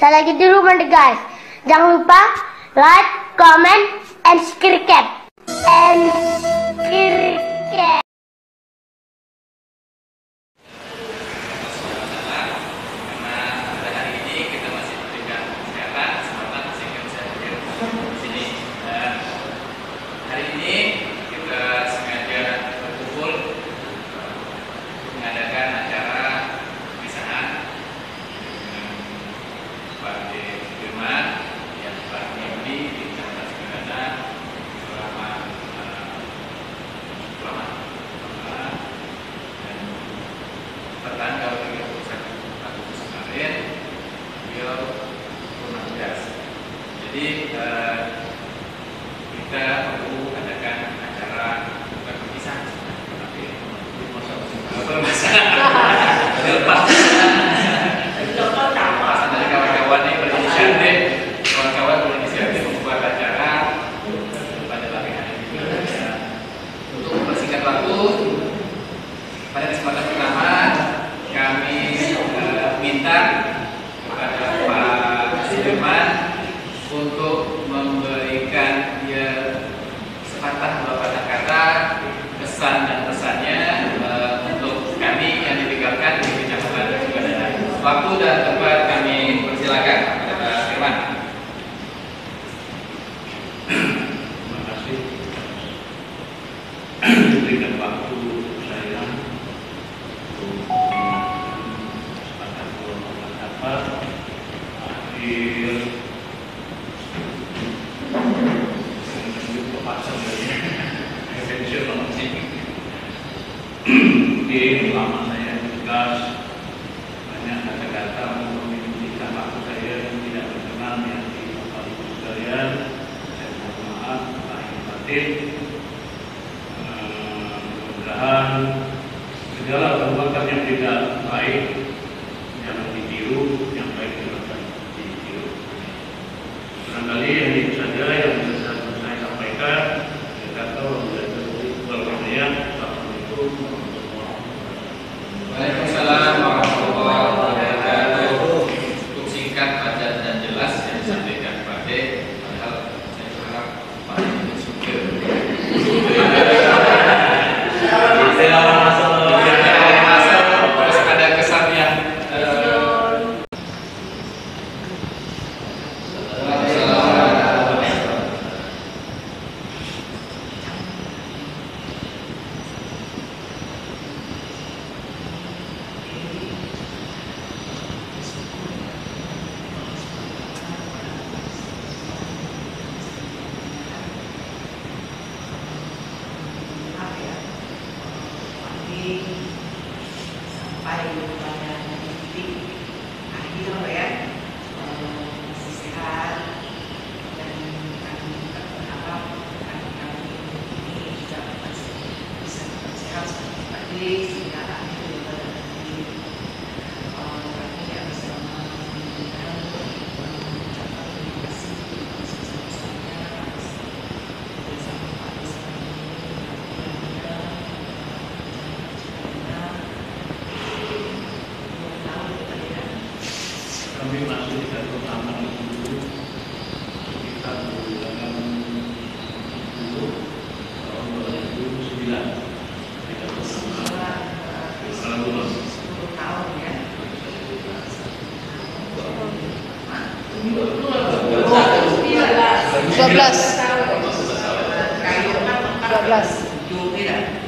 Saya lagi di rumah nih guys. Jangan lupa like, comment, and subscribe. Hari ini kita sengaja berkumpul mengadakan acara pemisahan dengan Pak Firman yang Pak Yudi di Kecamatan Singgadana selama dan tertanggal 31 Agustus kemarin beliau purna tugas. Jadi kita perlu adakan acara bukan perpisahan, tapi pelepasan dari kawan-kawan ini berinisiatif membuat acara pada pagi hari ini. Untuk mempersingkat waktu, pada kesempatan pertama kami minta kepada Pak Firman untuk memberikan sepatah dua patah kata kesan dan pesannya untuk kami yang ditinggalkan di Kecamatan Singgadana. Waktu dan tempat kami persilakan kepada Pak Firman. Terima kasih diberikan waktu saya untuk sepatah dua kata akhir mungkin lama saya tugas banyak kata-kata untuk menunjukkan waktu saya tidak berkenan yang di Bapak Ibu sekalian. Saya mohon maaf lahir batin. Mudah-mudahan segala perbuatan yang tidak baik jangan ditiru, yang baik jangan ditiru. Barangkali yang itu saja yang bisa saya sampaikan. Waalaikumsalam warahmatullahi wabarakatuh. Cukup singkat, padat dan jelas yang disampaikan Pak D. Padahal saya berharap Pak D itu juga. Terus ada kesan yang sampai kepada titik akhir ya, masih sehat, dan kami berharap kami ini juga masih bisa sehat seperti tadi sehingga akhir daripada nanti kami yang bisa mengucapkan terima kasih sebesar-besarnya bersama Pak kami masih di satu taman dulu sekitar bulan 10 tahun 2009 kita bersama 10 tahun ya. 12.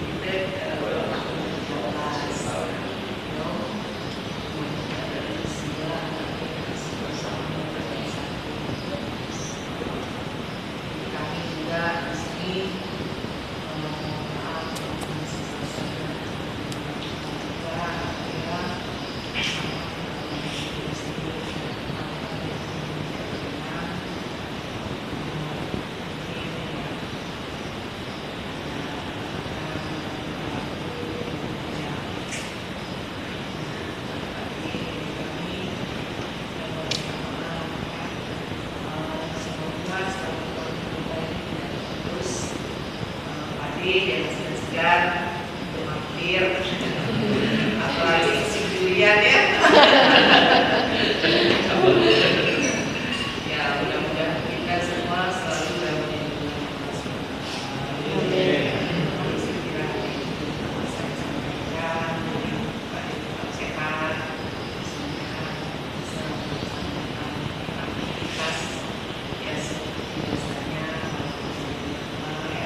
Dan segan-segan untuk mampir apalagi si Julian ya. Ya, mudah-mudahan kita semua selalu dalam lindungan Allah Subhanahu wa Ta'ala. Sekiranya itu saya sampaikan, Pak tetap sehat, semoga bisa melaksanakan aktivitas ya seperti biasanya, ya.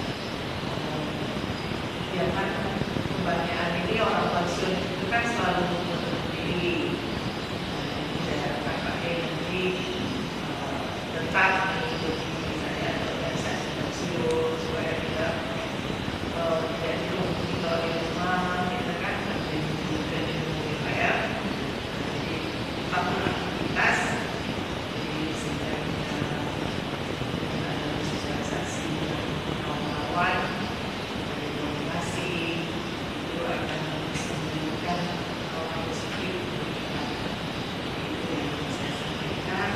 Ya kan kebanyakan ini orang pensiun itu kan selalu menutup diri. Tidak pakai nanti tetap mengikuti misalnya organisasi pensiun supaya tidak di rumah kita kan menjadi rumah ya. Jadi apapun aktivitas jadi sehingga kita ada sosialisasi kawan-kawan motivasi itu akan menimbulkan hal positif bagi kita. Itu yang saya sampaikan.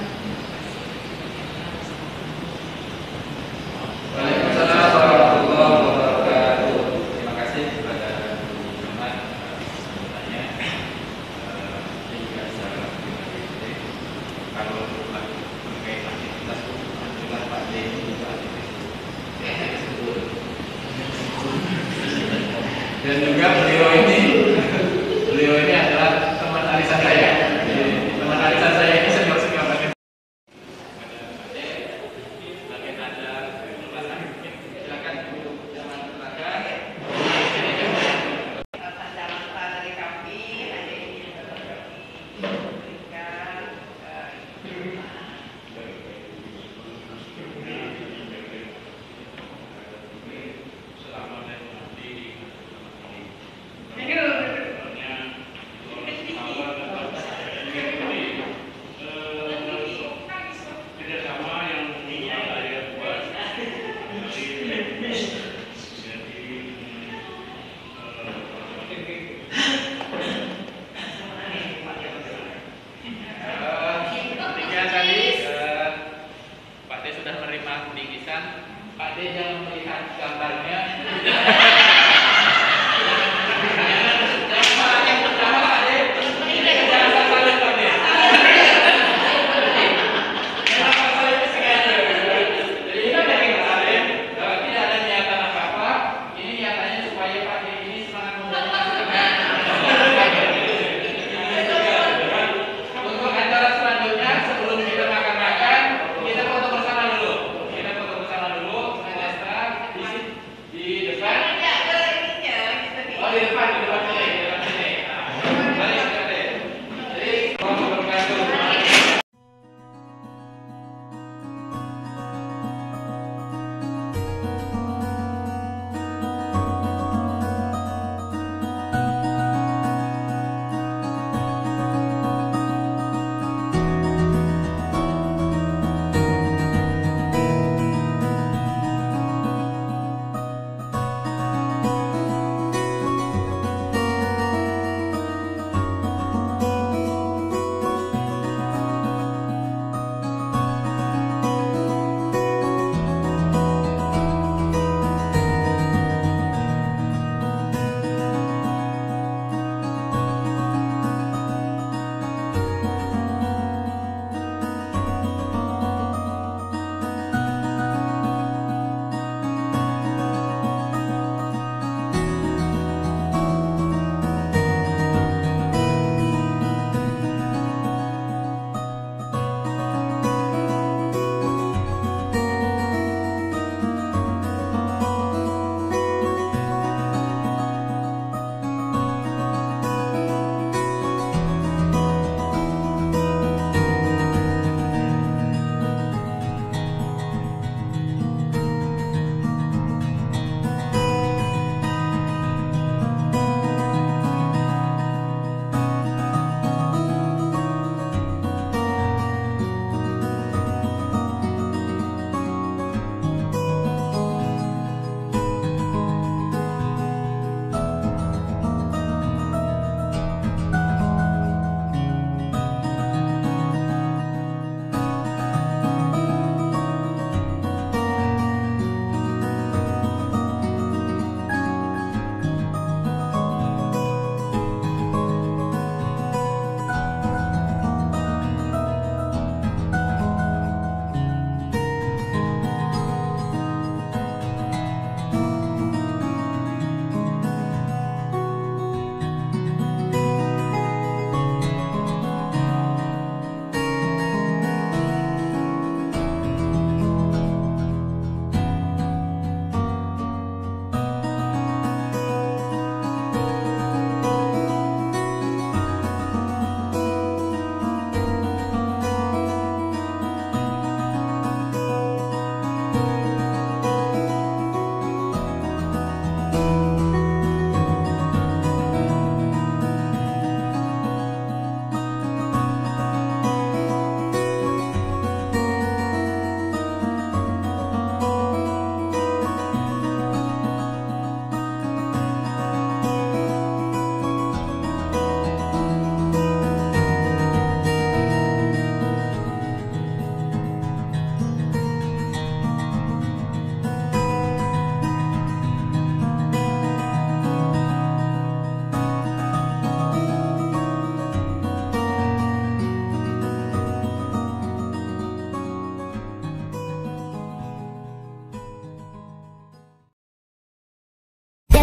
Waalaikumsalam warahmatullahi wabarakatuh. Terima kasih kepada Bu Muhammad atas sambutannya. Saya juga secara pribadi kalau terkait aktivitas alhamdulillah Pak D juga aktivitas tersebut. Dan juga beliau ini adalah teman arisan saya. Teman arisan saya ini senior banget. Silakan jangan silakan. Tanda-tanda dari kami ada yang diberikan Selama dan nanti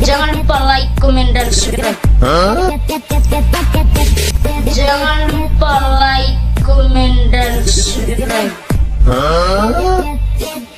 Jangan lupa like, comment, dan subscribe. Jangan lupa like, comment, dan subscribe.